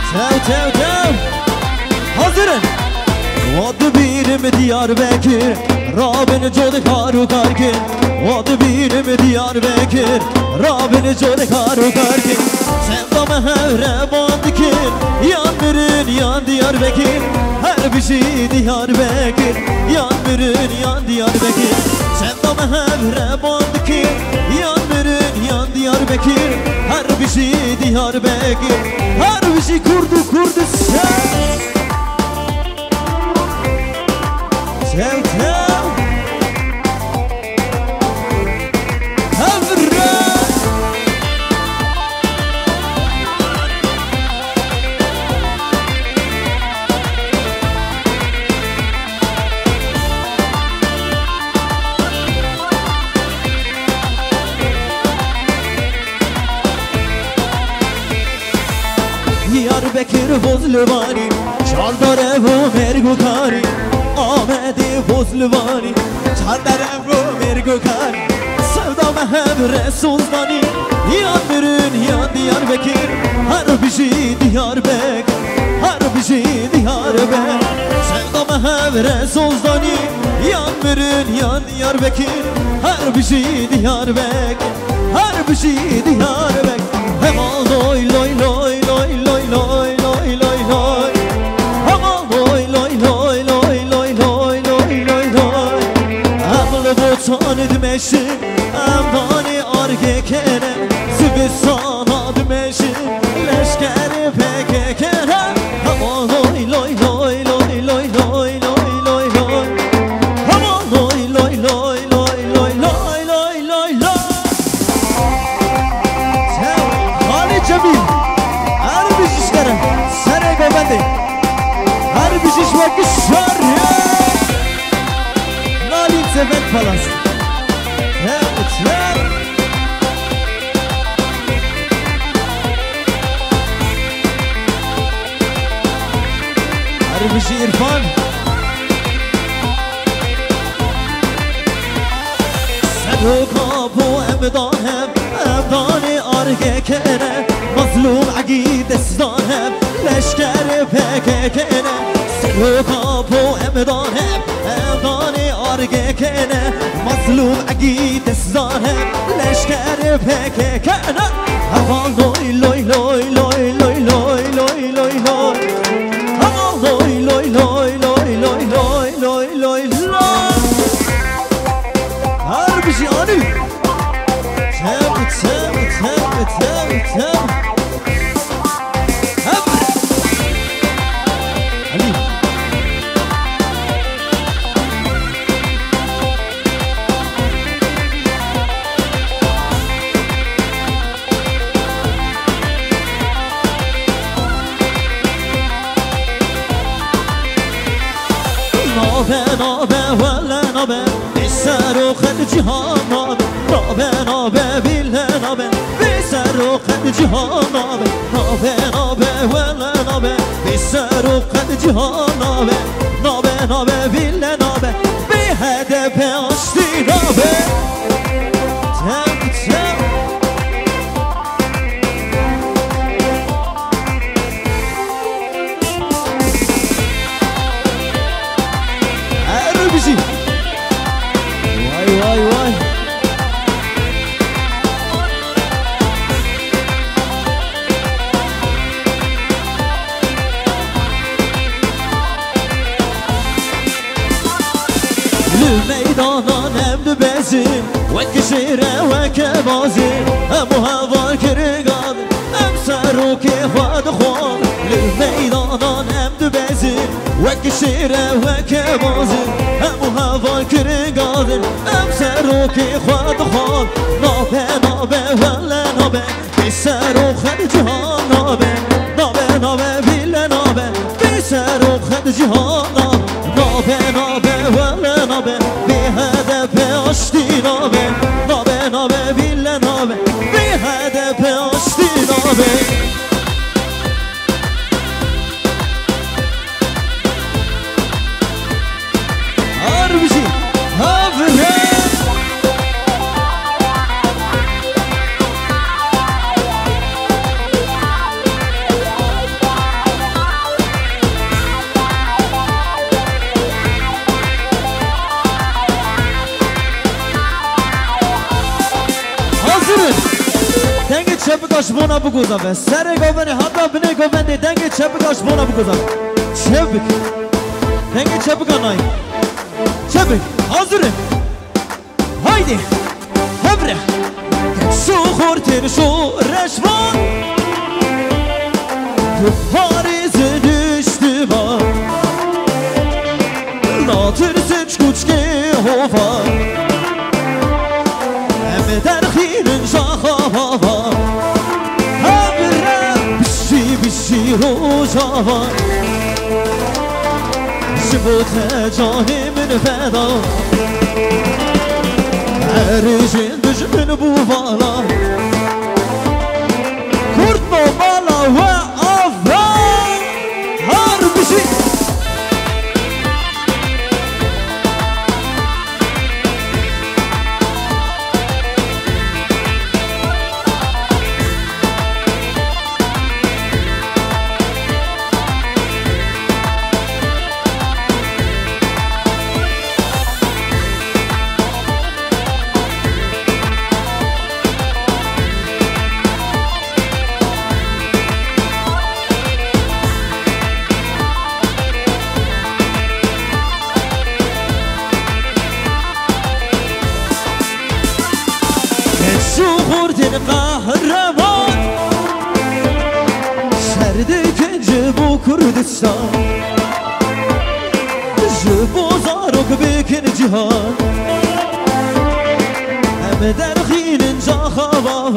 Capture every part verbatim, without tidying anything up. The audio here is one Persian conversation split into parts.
Tev tev tev hazırın. Adı birim Diyarbakır, Rabbin code karu karkin. Adı birim Diyarbakır, Rabbin code karu karkin. Sen de mehevre bandikin, yan birin yan Diyarbakır. Her bir şey Diyarbakır, yan birin yan Diyarbakır. Sen de mehevre bandikin, yan birin yan Diyarbakır. Her bir şey Diyarbakır, her bir şey kurdu kurdu sen. Tev tev Havra Diyarbakır bozluvani Çaldar evu mergu kari آمدی بزلوانی چندرم رو مرگوکاری سودا مهم رسولدانی یاد برون یاد دیار بکیر هر بیشی دیار بک هر بیشی دیار بک سودا مهم رسولدانی یاد برون یاد دیار بکیر هر بیشی دیار بک هر بیشی دیار بک همان لوی لوی لوی لوی لوی لوی لوی لوی لوی همان لوی لوی لوی لوی Tane dmeşin, emdani arge kene Zibistana dmeşin, leşkeri peke kene Ama loy loy loy loy loy loy loy loy loy Ama loy loy loy loy loy loy loy loy loy Tev, Halid Cemil Her bir şişlere, sene göbendi Her bir şiş vakit şarya Nalin Sevet Palası Harbişi İrfan Sen o kabu emdan hem Emdani arge kene Mazlum aqid esdan hem Leşkeri peke kene Sen o kabu emdan hem Emdani arge kene Mazlum aqid esdan hem Leşkeri peke kene Aman loy loy loy loy loy loy loy loy loy Loy loy loy loy loy loy loy loy loy Her bir şey anı Tev tev tev tev tev Hep Ali نابه نابه ولا نابه بسر و خد جهان نابه نابه نابه بیله نابه بسر و خد جهان نابه نابه نابه ولا نابه بسر و خد جهان نابه نابه نابه بیله نابه به هدف آشتی نابه تم تم Vay vay vay Lümeydanan emdi bezin Vek şire vek bazin Hem hava kirigan Hem seruki fad khwan Lümeydanan emdi bezin Vek şire vek bazin Hem hava kirigan Hem seruki fad khwan Nabe nabe velle nabe Biser o khad cihan nabe Nabe nabe bille nabe Biser o khad cihan nabe Nabe velle nabe هدف آشتی نامه نامه نامه بیله نامه بی هدف آشتی نامه هر بشی هفره بگاش بونا بگوزم سر گوونه همراه بینه گوونده دنگ چه بگاش بونا بگوزم چه بگ دنگ چه بگا نای چه بگ حاضره هایدی هبره شو خورتین شو رشوان تو پاریز düştü var ناترسج کوچکه هوا همه در خیرن شاخا هوا همه بشی بشی رو جاوا شبوت جانی من فدا ارجین دجمن بو بالا کرد مو بالا و آفران هر بشی قهرمان شرد کنج بو کردستان جبو زارک بکن جهان همه در خیل انجا خوابا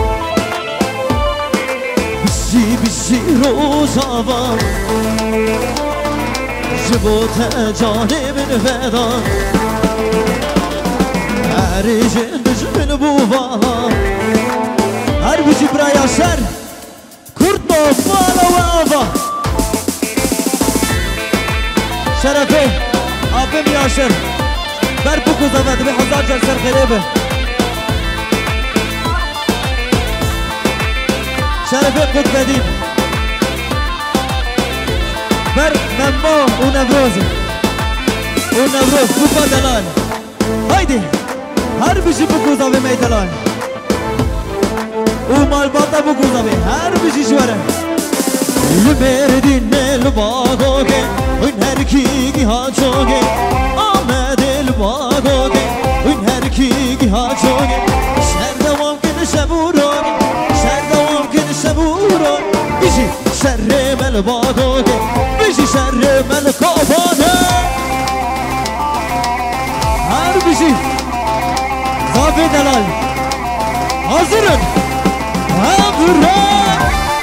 بشی بشی روزاوا جبو تجان من فدا ارجن دجمن بو بالا هر بجی برای شر کرد مفالا و آفا شرفه آبم یاشر بر بکو زمد به هزار جل سر خریبه شرفه قد بدیم بر مما و نوروز و نوروز بکو دلال هایدی هر بجی بکو زمد میدلال و مال باتا بگوزمه هر بشی شوره لبردین لباگوگه این هر کی ها چوگه آمد لباگوگه این هر کی ها چوگه شر دوام کنه شبوروگه شر دوام کنه شبوروگه بیشی شر مل باگوگه بیشی شر مل کافانه هر بشی زافی دلال حاضرن همراه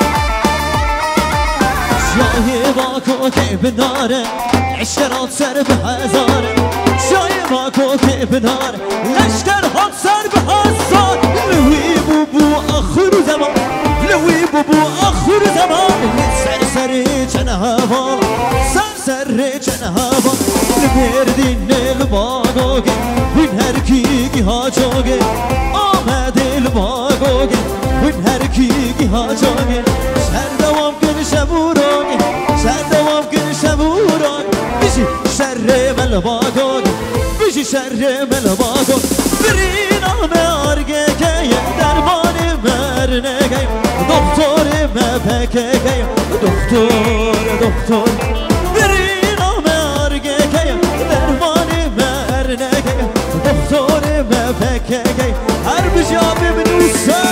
شای باکو که بناره عشقرات سر به هزاره شای باکو که بناره لشکرات سر به هزار لوی بوبو آخر زمان لوی بوبو آخر زمان سر سر چن هوا سر سر چن هوا لبردین لباگوگه این هر کی ها چوگه آمده لباگوگه این هر کی ها چوگه شر دوام کن شبوروگه شر دوام کن شبوروگه بیشی شر ملباگوگه بیشی شر ملباگوگه برین آمه آرگه که درمان مرنگه دکتر مپکه دکتر دکتر برین آمه آرگه که درمان مرنگه دکتر مپکه هر بجابه بنوسه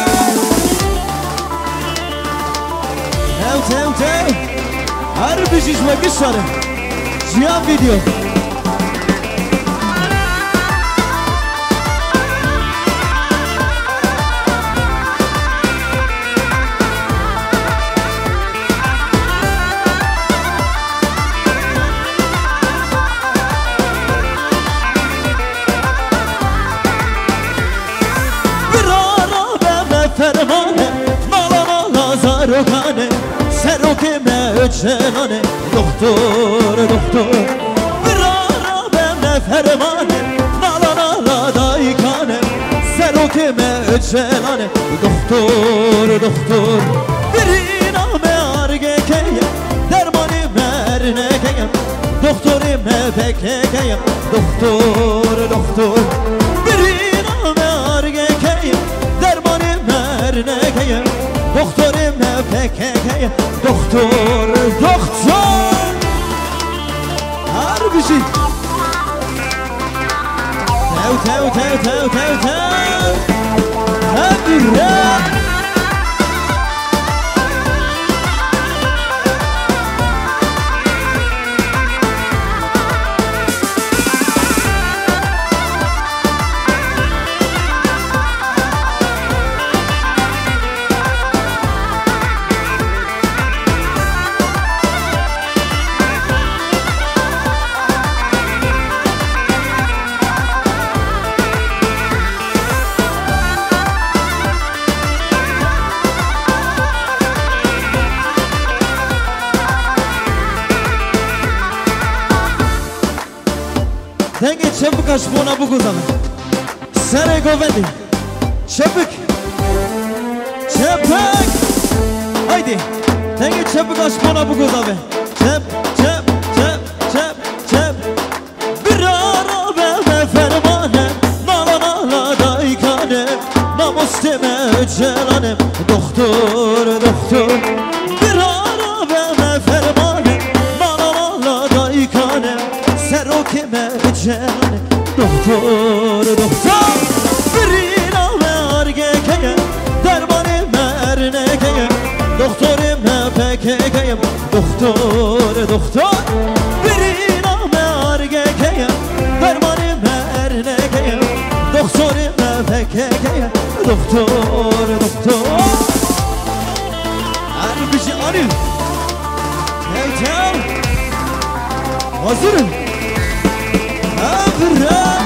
تاو تاو تاو هر بجیش مگه شاره جیان ویدیو فرمانه مالا مالا زاروکانه سروکه مچنانه دکتر دکتر برارا بم فرمانه مالا مالا دایکانه سروکه مچنانه دکتر دکتر برینا مرگه که درمانی مرنه که دکتر مپکه که دکتر دکتر برینا مرگه که درمانی مرنه که doktorim ne pekeke doktor doktor her bir şey tev tev tev tev tev tev tev Denge çabuk aç buna bu kuzanı. Sere govendi. Çabuk. Çabuk. Haydi. Denge çabuk aç buna bu kuzanı. Çab, çab, çab, çab, çab. Bir ara ve fermane. Nala nala daykane. Namus deme celanem. Doktor, doktor. Bir ara ve fermane. Nala nala daykane. Serokime cehane doktor doktor birina ve argekeye dermanime ernekeye doktorime pekekeye doktor doktor birina ve argekeye dermanime ernekeye doktorime pekekeye doktor doktor her bir şey arıyor tev tev hazırım Abra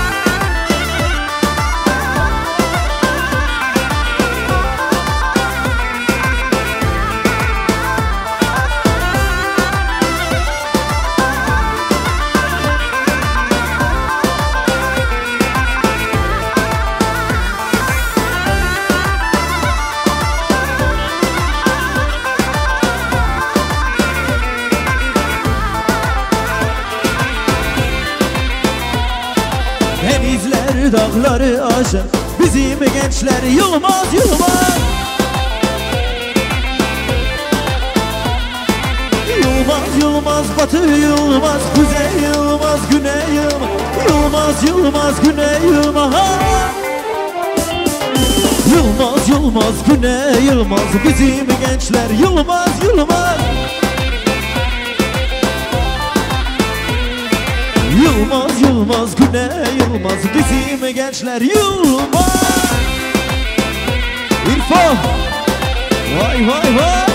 Denizler dağları aşar bizim gençler yılmaz yılmaz Yılmaz yılmaz batı yılmaz kuzey yılmaz güney yılmaz Yılmaz yılmaz güney yılmaz Yılmaz yılmaz güney yılmaz bizim gençler yılmaz yılmaz Yılmaz yılmaz güney yılmaz bizim gençler yılmaz İrfan vay vay vay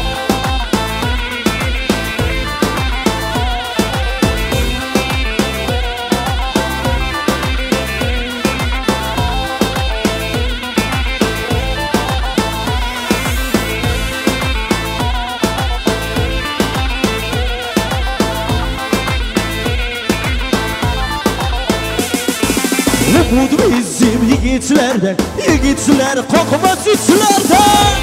Umut bizim yiğitlerden, yiğitler kokmaz içlerden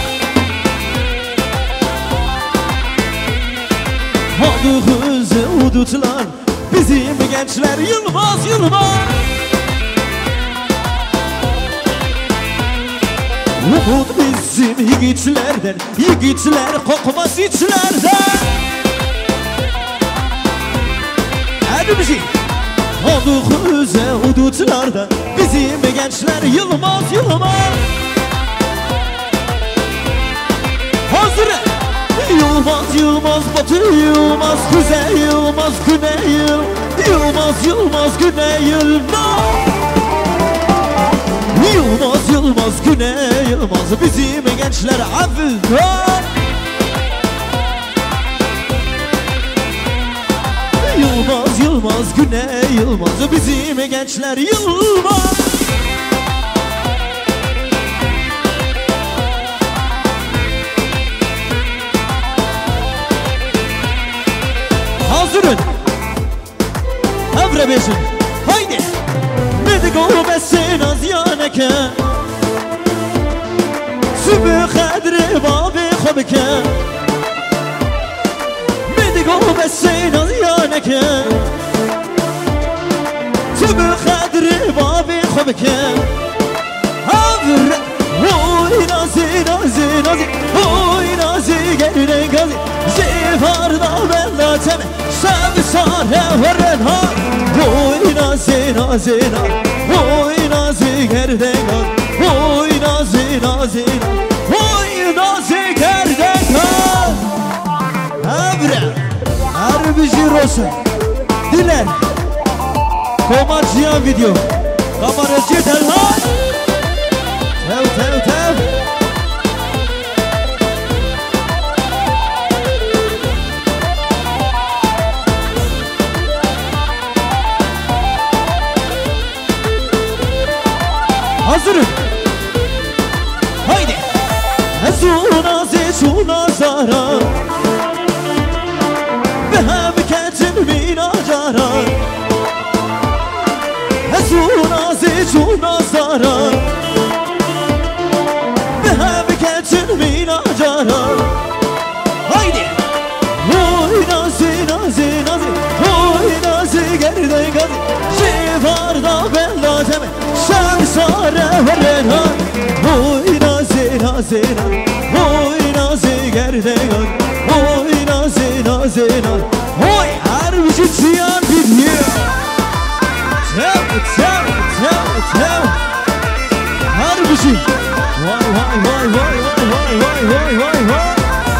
Hadi hızı udutlar, bizim gençler yılmaz yılmaz Umut bizim yiğitlerden, yiğitler kokmaz içlerden Hadi bir şey Olduk hüze hudutlarda bizim gençler yılmaz yılmaz Hazır Yılmaz yılmaz batı yılmaz kuzey yılmaz güney yıl Yılmaz yılmaz güney yılmaz Yılmaz yılmaz güney yılmaz bizim gençler hafızlar Yılmaz yılmaz güney yılmaz bizim gençler yılmaz Hazırın Evre beşin haydi Medik ol besin az yaneke Sübü kadri babi khobike Medik ol besin az yaneke Sübü kadri babi khobike Havre Vur Oy nazi nazi nazi Oy nazi geride gazi Zivarda bella teme Şebi sare veren ha Oy nazi nazi nazi Oy nazi geride gazi Oy nazi nazi nazi Oy nazi geride gazi Emre Erbici Rosa Diler Komaciyan video Kameracı Telhan Tev tev tev Hazırım Haydi Zunazi zunazara Behem ketim minajara Zunazi zunazara Behem ketim minajara Haydi Oy nazi nazi nazi Oy nazi geride gazi Zivarda bella teme Şemsare verena Oy nazi nazi nazi Oy nazi geride gazi Oy nazi nazi nazi Oy her bir şey ziyan biliyor Tev tev tev tev Her bir şey Vay vay vay vay vay vay vay vay vay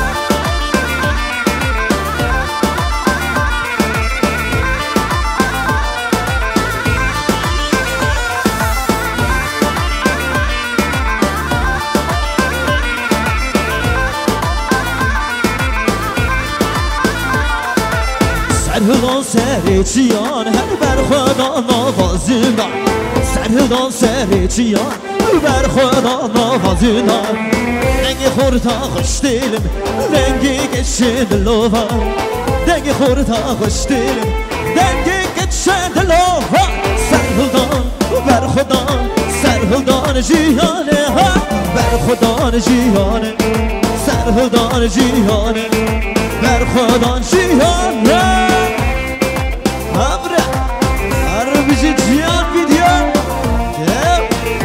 Serhıdan serçiyan her berxudan navazından Serhıdan serçiyan her berxudan navazından Dengi xurta xoş dilim, dengi geçin dilova Dengi xurta xoş dilim, dengi geçin dilova Serhıdan berxudan, serhıdan cihane ha Berxudan cihane, serhıdan cihane Berxudan cihane Emre Erbici cihan video Gel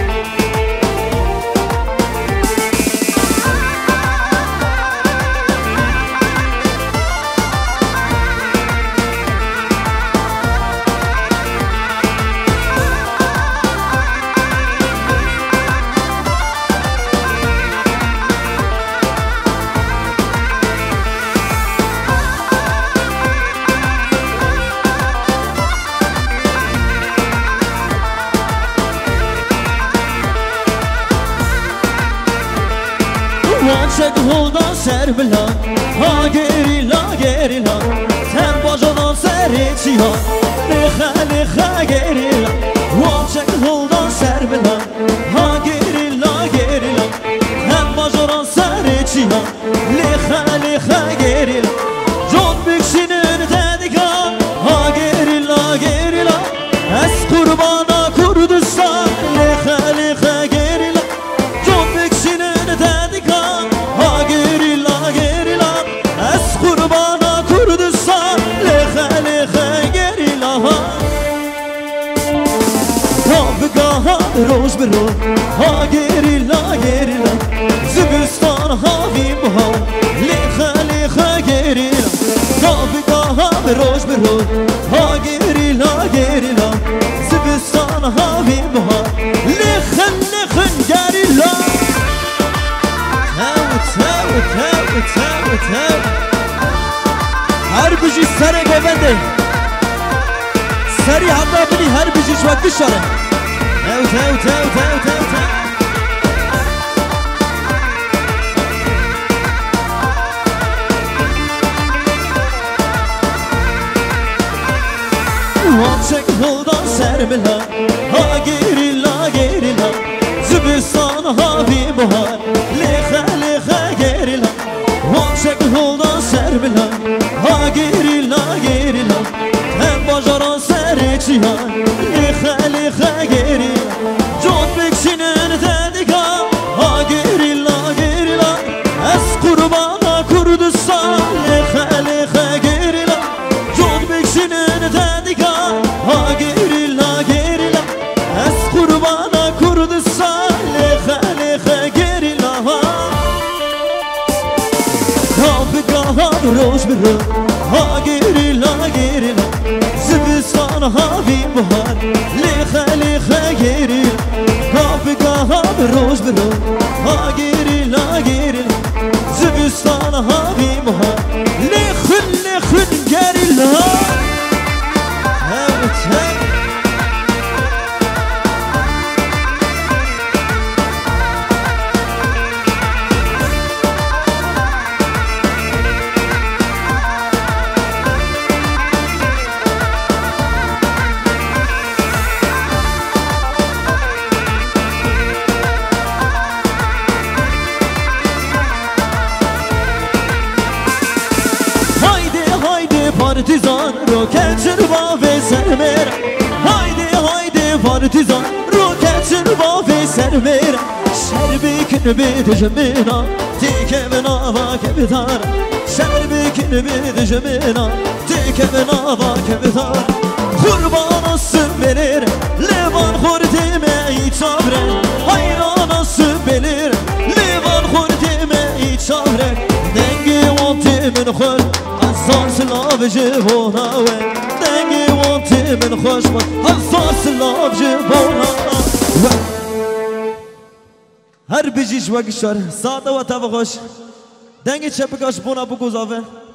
Çek huldan ser bilan Ha gerila gerila Sen bacadan ser içihan Liha liha gerila Çek huldan ser bilan Ha gerila gerila Sen bacadan ser içihan Liha liha gerila John Bix'inin dedika Ha gerila gerila Es kurbana Kurdistan Liha liha gerila John Bix'inin dedika Ha gerila gerila Es kurbana Kurdistan Leha leha gerila Tabgaha roz bir roz Ha gerila gerila Zibistan havim ha Leha leha gerila Tabgaha roz bir roz Ha gerila gerila Zibistan havim ha Leha leha gerila Tev tev tev tev Her bir şey sere gobende Seri hatta beni her bir şey vakti şare Tev tev tev tev tev tev Çek huldan sermila Ha gerila gerila Zibistan havi buhar Leha leha gerila Çek huldan sermila Ha gerila gerila Hem bacaran serçihan Leha leha gerila John Bix'inin dedika Ha gerila gerila Es kurbana Kurdistan Leha leha gerila John Bix'inin dedika Ha gerila gerila Es kurbana Kurdistan Leha leha gerila هم روش برو ها گیری لا گیری لا زبستان ها بی بهار لیخه لیخه گیری کافگا هم روش برو ها گیری لا گیری لا زبستان ها بی بهار لیخن لیخن گیری لا هوت هوت پارتیزان روکت با سر میره هایده هایده پارتیزان روکت با سر میره شر بکن بید جمینا تیکه بنا با که بتار شر بکن بید جمینا تیکه بنا با که بتار قربان اسم بلیر لیوان خورده می چابره حیران اسم بلیر لیوان خورده می چابره دنگی وانتی من خود هزار سلاف جبونا و دنگی وانتی من خوش بود هزار سلاف جبونا هر بجیش وگشار ساده و تفخوش دنگی چپکاش بونا بگوزاوه